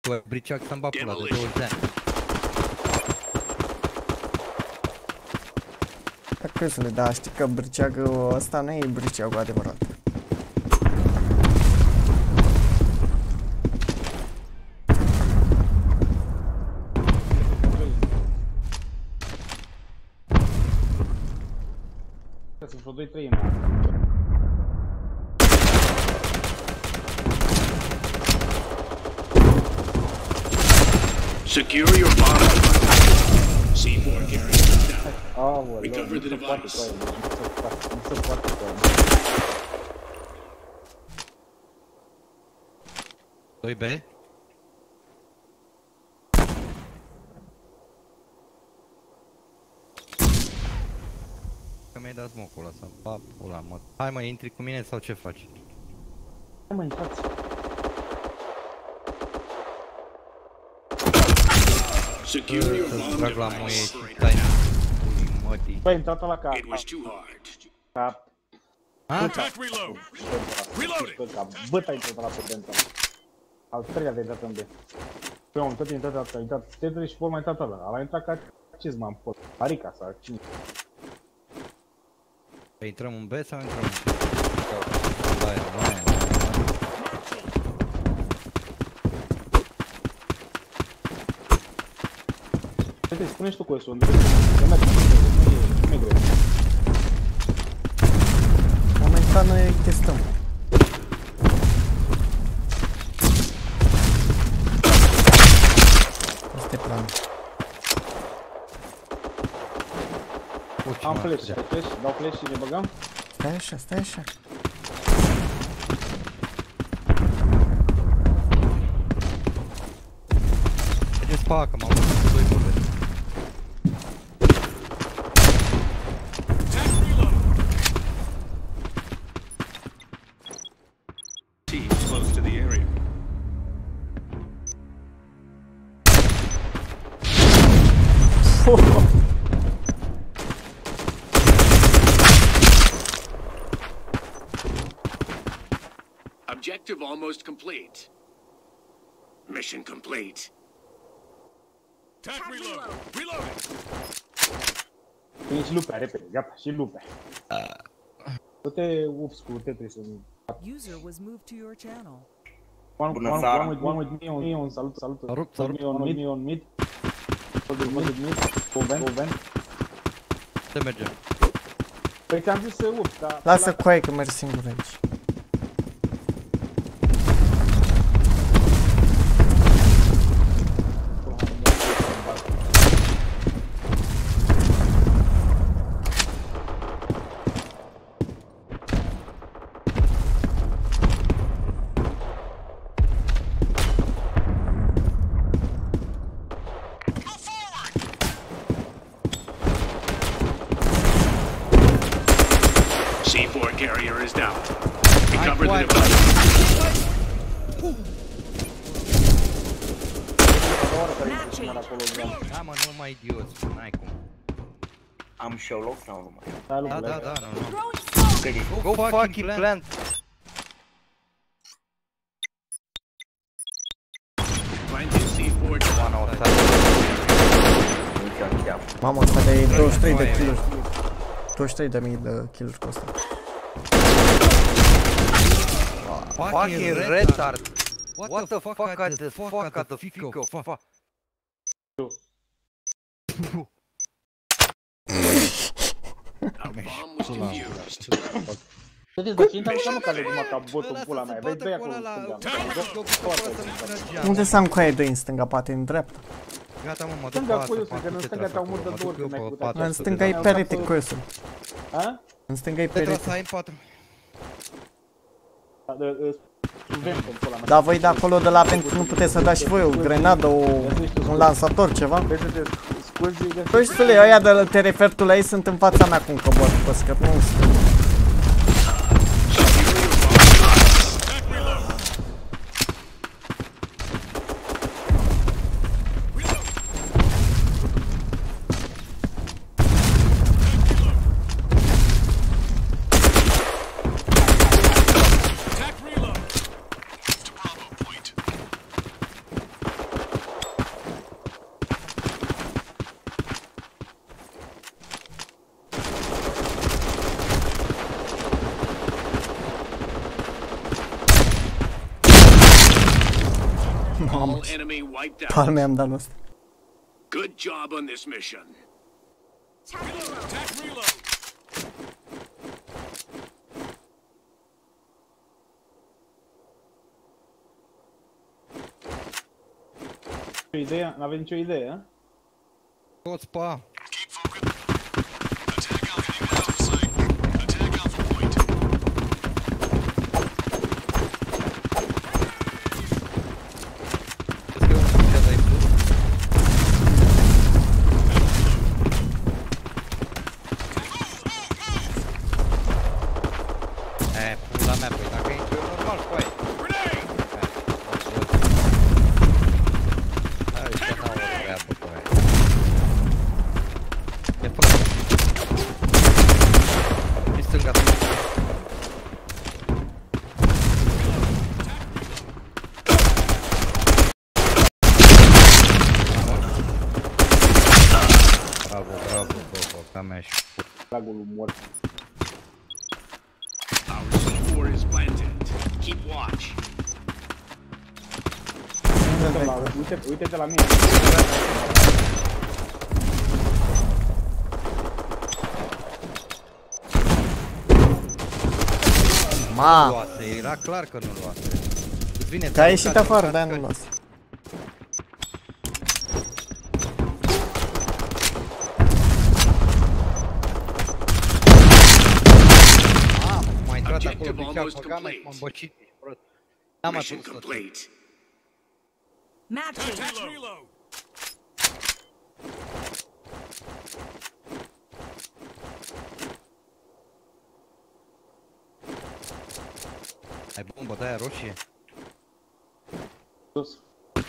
Cu briceac să-mi bag pula de 20 de ani. Da, crezule, da, știi că briceagul ăsta nu e briceagul adevărat. Sunt vreo 2-3 Secure your bomb. C4 carrier down. Recover the device. Nu se poate. Doi B? Că mi-ai dat smoke-ul ăla, să bap pula, mă. Hai mă, intri cu mine sau ce faci? Hai mă, intrați. Secure your bomb Să-ți trag la muie device. și stai mătii. Băi, intrat ăla ca... It was too hard. Ca... Attack reload. Reloading. Băt, a intrat ăla pe dentro. Al treilea de intrat în B. Păi om, tot a intrat Tetris și vor mai intrat ăla. Ala a intrat ca cizma în pot. Arica sau cine. Păi intrăm în B sau intrăm în C? Da, nu e. Tetris, spune și tu cu ESU, unde mergi, nu e greu. Momentan noi testăm. Asta e planul. Am flash, dau flash și ne băgăm? Stai așa, stai așa. Haideți pe A, că m-am văzut cu 2 bube. Teams close to the area. Objective almost complete. Mission complete. Attack reload. Reloading. Vine și lupea, repede, gata, și lupea. Du-te ups cu Tetris în... User was moved to your channel. One with me on salut. Salut. Me on mid. Hold mid. Go vent. Se mergem. Păi ți-am zis să ups, dar... Lasă coaie că mergi singur aici. C4 carrier is down. Recover the device. Da, mă, nu mai idiot, n-ai cum. Am și eu loc sau nu mai? Da, nu. Go fucking plant! Planting C4 down. Mamă, ăsta de 23 de kill-uri. 23.000 de kill-uri cu ăsta. Fucking retard! What the fuck are the fuck are the fico fuck? Our bomb was defused. Vedeți, dar ce intră mă care numai ca botul în pula mea. Vezi, dă-i acolo în stânga. Unde să am coaie 2 în stânga, poate în dreapta? Gata, mă, mă duc Stânga pe cu asta, Iusul, că în stânga te-au mult de două ori când ai putea. În stânga e perete cu Iusul. A? În stânga e Petra să perete. ai în 4. Da, voi de acolo, de la vent, nu puteți să dați și voi o grenadă, un lansator, ceva? Păi ștule, ăia de te referi tu la ei sunt în fața mea cu un căbor, păs că nu știu. All enemy wiped out. Palme am dat ăsta. Good job on this mission. Attack reload. Idee? N-aveți nicio idee, Toți pe A. Pula mea, păi dacă intri eu normal, cu aia. Hai, că n-au o treabă cu aia. E fără. E stânga. Bravo, bravo, bravo, ca mea și Dragul mort. Our C4 is planted. Keep watch. Uite-te la mine. Ma, luase, era clar că nu luase. Vine, că a ieșit afară, de-aia nu luase. M-a intrat acolo, Objective ducea almost pe gamă și complete. m-am băcit. N-am Mission atins tot. complete. Match Attack reload. Ai bombă de aia roșie? Sus.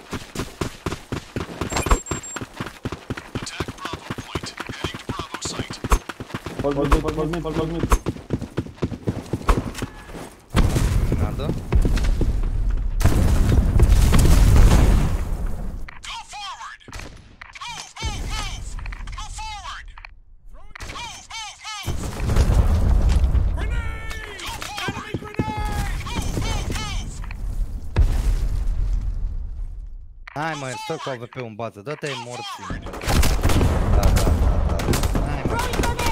Hold mid. Grenadă? Hai mă, stă cu AWP-ul în bază, dă-te morții. Da. Hai mă.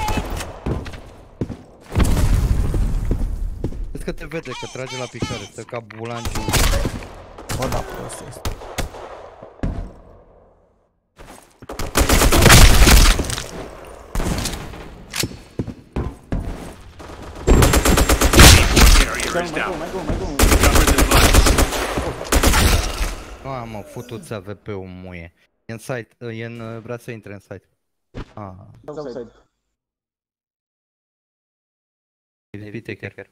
Vezi că te vede, că trage la picioare, stă ca bulanciu. Bă, da, prost este. Carrier is down. Mai go. Cover the device. Mă, futu-ți AWP-ul muie. E în site, vrea să intre în site. Outside. Evite chiar.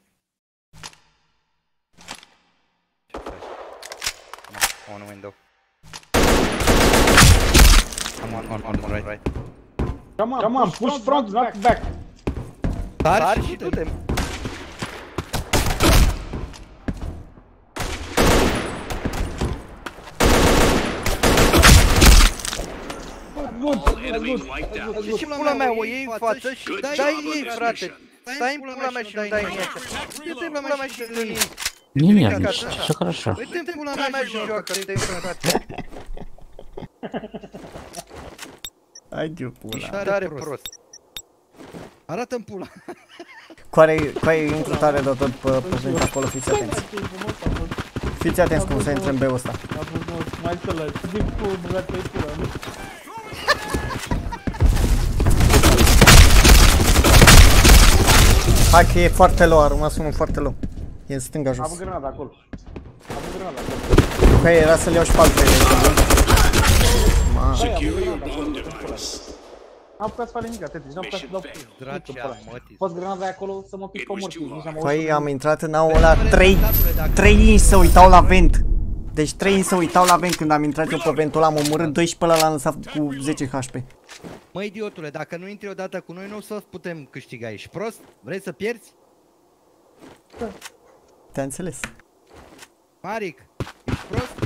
On window. On right. Come on, push front, not back. Sari și du-te. All enemy wiped out. Și ce pula mea, o iei în față și Good dai job on ei, this frate. mission. Stai în pula mea și nu dai în ea. Dă-te în pula mea și nu dai în ea. Не нервничай, все хорошо. Dă-te în pula mea și joacă-te, frate. Hai de pula. Tare prost. Arată-mi pula. Coare intru tare de tot pe vent acolo, fiți atenți. Fiți atenți cum se intră în B-ul ăsta. Mai să lăs. Zic cu băgată-i pula. Hai că e foarte low, a rămas unul foarte low. E în stânga Am jos. avut grenada acolo. Că era să le iau și pe al treilea. Secure your bomb device. N-am apucat să fac nimic, atât. N-am apucat să dau Dracea, mătii. fost grenada de acolo să mă pic pe morții. Nici n-am auzit. Păi am intrat în aul ăla, 3 inși se uitau la vent. Deci 3 inși se uitau la vent când am intrat eu pe ventul ăla, am omorât 2 și pe ăla l-am lăsat cu 10 HP. Mă, idiotule, dacă nu intri odată cu noi, nu o să putem câștiga. Ești prost? Vrei să pierzi? Te-a înțeles? Maric, ești prost?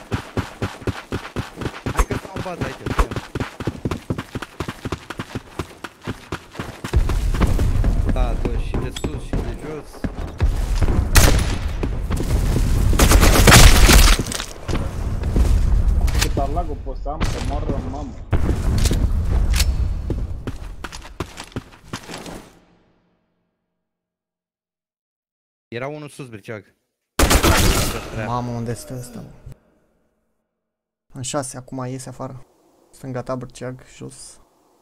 Hai că stau în bază aici. Da, bă, și de sus și de jos. Sarlagul pot să am, să moară mamă. Era unul sus, briceag. Mamă, unde este ăsta? În 6, acum iese afară. Stânga ta, Bârceag, jos.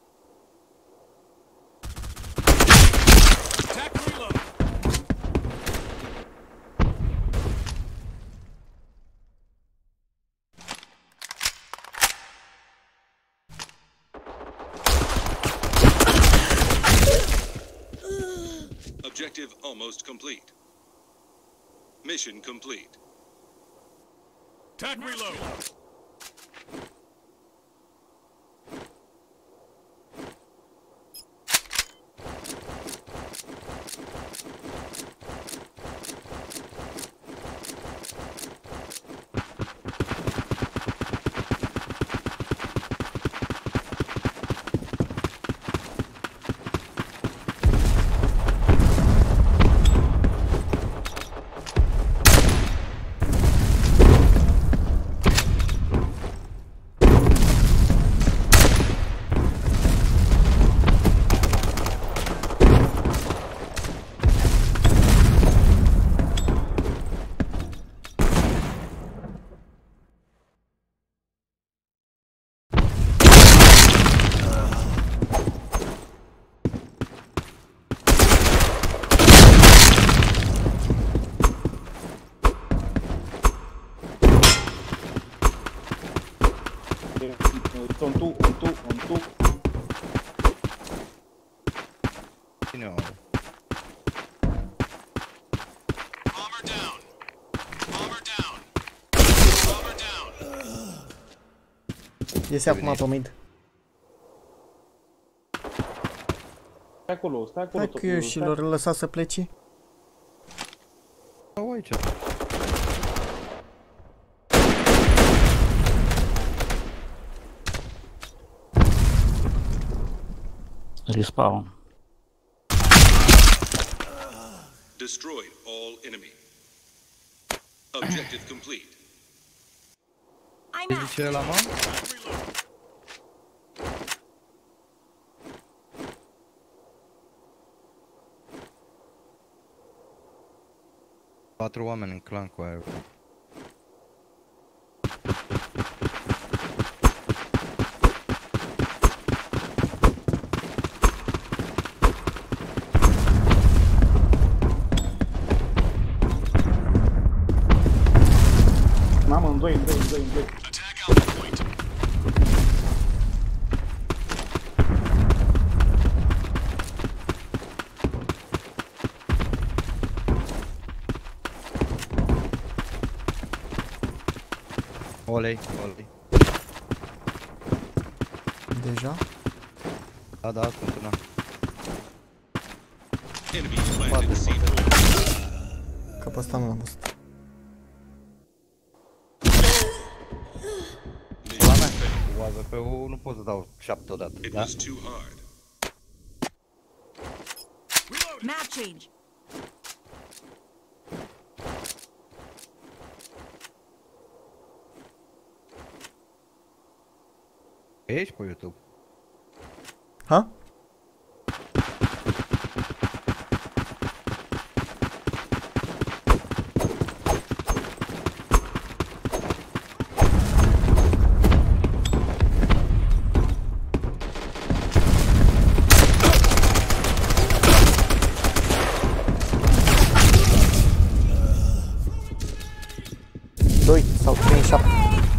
Objective almost complete. Mission complete. Tac reload. On tu. Cine o? Bomber down. Bomber down. Bomber down. Iese acum pe mid. Stai acolo. Hai că eu și l-or lăsa să plece. Stau aici. Respawn. Destroyed all enemy. Objective complete. I'm Ce out. zice ăla, mă? Patru oameni în clan cu aia. Mamă, în doi. Attack out point. Olei. Deja. Da, sunt una. Enemy planted C4. Că pe ăsta nu l-am văzut. La mea, cu AVP-ul nu pot să dau 7 odată, It da? was too hard. Map change. Ești pe YouTube? Ha? Doi sau 3 în 7.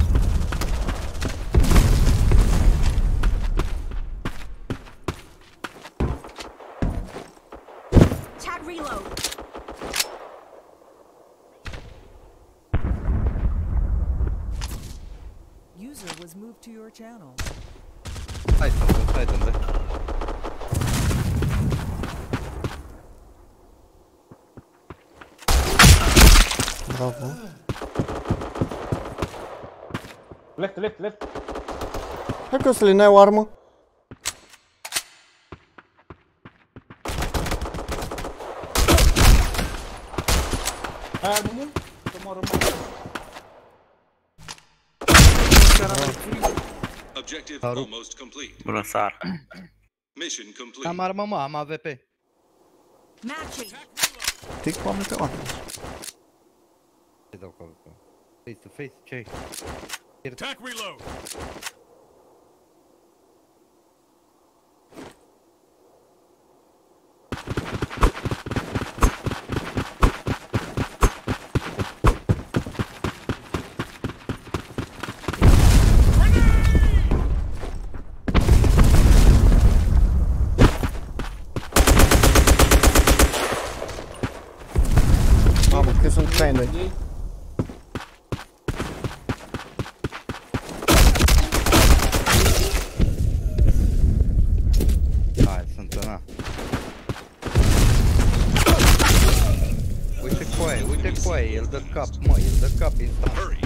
Tag reload. User was moved to your channel. Hai să-mi dă. Bravo. Left. Hai că o să le n-ai o armă. Hai armă, mă? Să moară, mă. Objective almost complete. Bună seara. Mission complete. Am armă, mă, am AVP. Matching. Tic cu oameni pe oameni. Ce dau cu AVP? Face to face, ce-ai? Attack reload. Mamă, cât sunt traineri. Hai, sunt ăna. Uite coaie, el dă cap, mă, el dă cap instant. Hurry.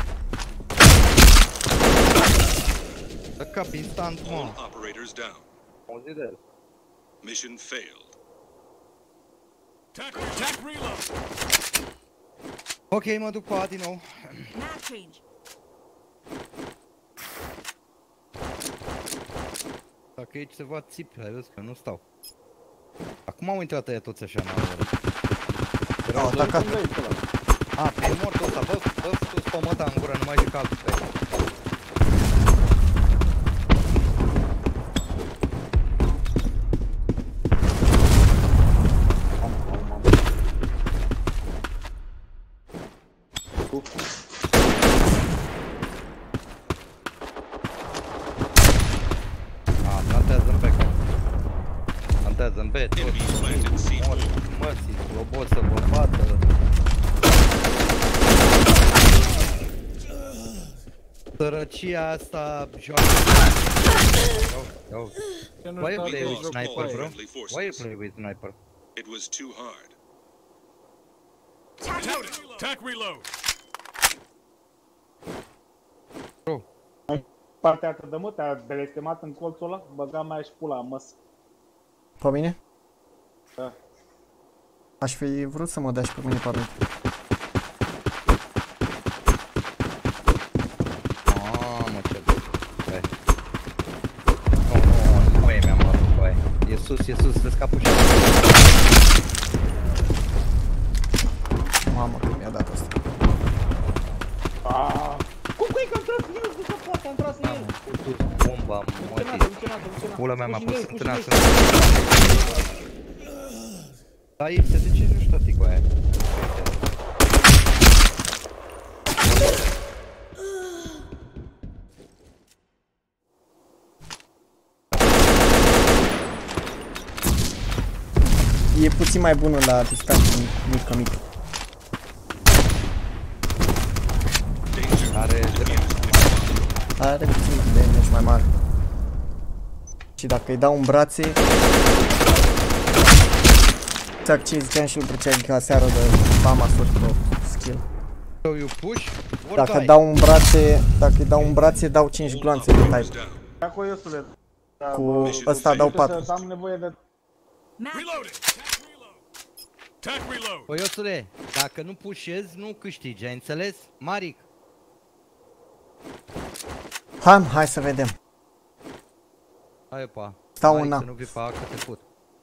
Dă cap instant, mă. All operators down. Auzi de el. Mission failed. Attack reload. Ok, mă duc cu A din nou. Map change. Dacă aici se va țipi, ai văzut că nu stau. Acum au intrat aia toți așa, n-au oră. Au atacat. A, pe e mort ăsta, bă, tu spomăta în gură, nu mai zic altul pe aia. A, plantează în B, că. Plantează în B, toți. Enemy planted C4. Mărții, robot să vă bată. Sărăcia asta joacă. Why you play with sniper, bro? Why you play with sniper? It was too hard. Tag reload. Bro, Partea ta de mă, te-a belestemat în colțul ăla? Băga mai și pula, măs. Pe mine? Da. Aș fi vrut să mă dea și pe mine pe arunc. mamă ce băi. Nu e mi-am luat, băi. E sus, vezi capușa. Mamă, că mi-a dat asta. Cum că e că am tras în el? Nu se poate, am tras în el. Bomba, mătii. Pula mea m-a pus în tână. Da, se zice, nu știu tati cu aia. E puțin mai bună la distanță mică. Are puțin de damage mai mare. Și dacă îi dau în brațe... Exact ce ziceam și îl treceai ca seară de famasuri pe skill. So you push or Dacă die? dau în brațe, dau 5 gloanțe de type. Acolo Iosule. Cu ăsta dau 4. Am nevoie de... Reloading. Attack reload. Păi Iosule, dacă nu pushezi, nu câștigi, ai înțeles? Maric. Hai să vedem. Hai pa. Stau Maric, în A. să nu vii pe A, că te fut.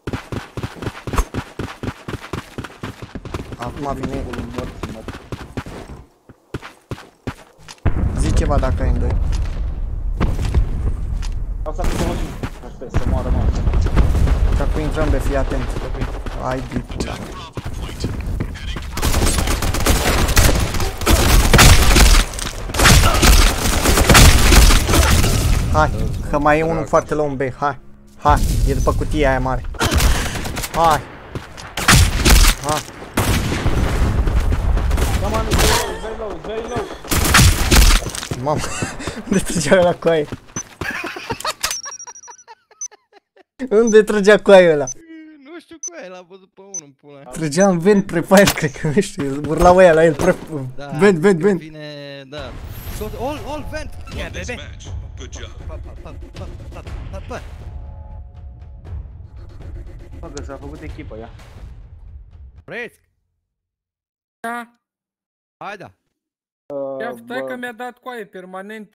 Acum vine. Zi ceva dacă ai în 2. Asta cu să să moară, mă. Dacă intrăm pe fii atent. Ai bip. Hai, că mai e unul foarte low în B. Hai, e după cutia aia mare. Hai. Very low. Mamă, unde trăgea ăla coaie? Unde trăgea coaie ăla? Nu știu cu aia, l-a văzut pe unul în pula. Trăgea în vent prefire, cred că, nu știu, urlau ăia la el, Da, vent. vine, da. All vent! Yeah, This baby! match. Good job. Mă, că s-a făcut echipă, ia. Bresc! Da, Hai da! ia stai că mi-a dat coaie permanent